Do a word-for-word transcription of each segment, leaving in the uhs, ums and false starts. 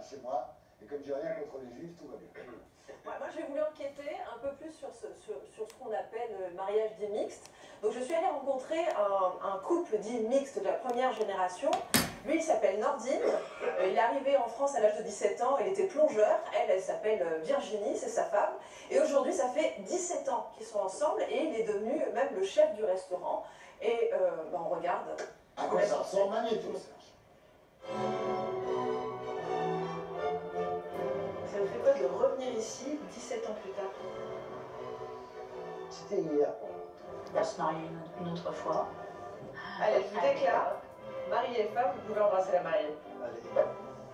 chez moi. Et comme j'ai rien contre les juifs, tout va bien. Ouais, moi, j'ai voulu enquêter un peu plus sur ce, sur, sur ce qu'on appelle le mariage dit mixte. Donc, je suis allée rencontrer un, un couple dit mixte de la première génération. Lui, il s'appelle Nordine. Euh, il est arrivé en France à l'âge de dix-sept ans. Il était plongeur. Elle, elle s'appelle Virginie, c'est sa femme. Et aujourd'hui, ça fait dix-sept ans qu'ils sont ensemble. Et il est devenu même le chef du restaurant. Et euh, ben, on regarde. À quoi ça ressemble magnéto, Serge? Ça vous fait quoi de revenir ici dix-sept ans plus tard? C'était hier. On va se marier une, une autre fois. Allez, je vous déclare, mari et femme, vous pouvez embrasser la mariée. Allez.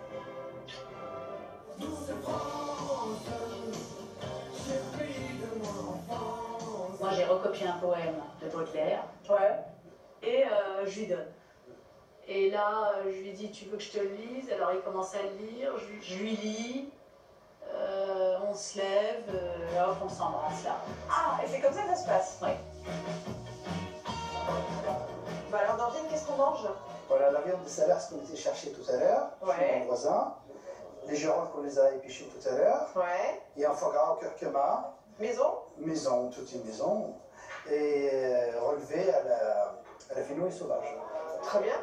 Moi, j'ai recopié un poème de Baudelaire. Ouais. Et euh, je lui donne. Et là, euh, je lui dis, tu veux que je te le lise? Alors il commence à le lire, je, je lui lis, euh, on se lève, euh, hop, on s'embrasse là. Ah, et c'est comme ça que ça se passe? Oui. Bah alors, Nordine, qu'est-ce qu'on mange? Voilà la viande de salaire, ce qu'on était chercher tout à l'heure, Ouais. chez mon voisin. Les girolles qu'on les a épluchées tout à l'heure. Ouais. Et un foie gras au curcuma. Maison? Maison, toute une maison. Et euh, relevé à la, à la fenouil sauvage. Très bien.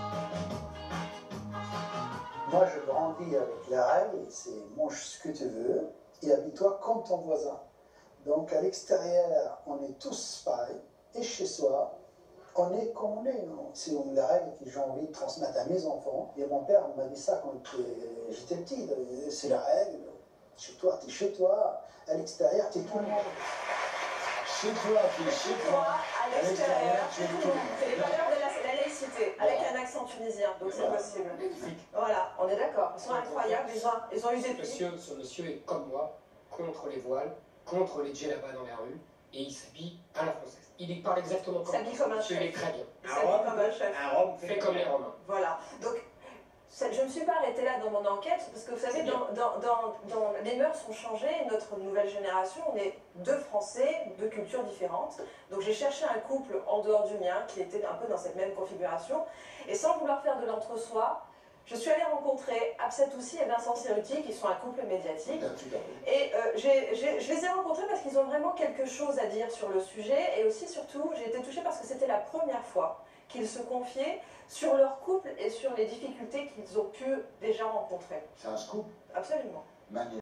Moi, je grandis avec la règle, c'est mange ce que tu veux et habille-toi comme ton voisin. Donc à l'extérieur, on est tous pareils. Et chez soi, on est comme on est. C'est la règle que j'ai envie de transmettre à mes enfants. Et mon père m'a dit ça quand j'étais petit. C'est la règle. Chez toi, tu es chez toi. À l'extérieur, tu es tout le monde. Chez toi, tu es chez Toi, toi. à l'extérieur, tu es tout le monde. C'est les valeurs de la, la laïcité, avec un accent tunisien, donc c'est possible. Voilà, on est d'accord. Ils sont incroyables, ils ont, ils ont eu des prix. Monsieur, ce monsieur est comme moi, contre les voiles, contre les djellabas dans la rue, et il s'habille à la française. Il parle exactement comme s'habille comme un monsieur, chef. il est très bien. Il s'habille comme un chef. Un Rome Fait comme les Romains. Voilà. Donc, ça, je ne me suis pas arrêtée là dans mon enquête, parce que vous savez, dans, dans, dans, dans, les mœurs ont changé, notre nouvelle génération, on est deux Français, deux cultures différentes. Donc j'ai cherché un couple en dehors du mien, qui était un peu dans cette même configuration, et sans vouloir faire de l'entre-soi, je suis allée rencontrer Absat Toussi et Vincent Cerruti, qui sont un couple médiatique. Et euh, j'ai, j'ai, je les ai rencontrés parce qu'ils ont vraiment quelque chose à dire sur le sujet, et aussi, surtout, j'ai été touchée parce que c'était la première fois qu'ils se confiaient sur leur couple et sur les difficultés qu'ils ont pu déjà rencontrer. C'est un scoop. Absolument. Magnéto.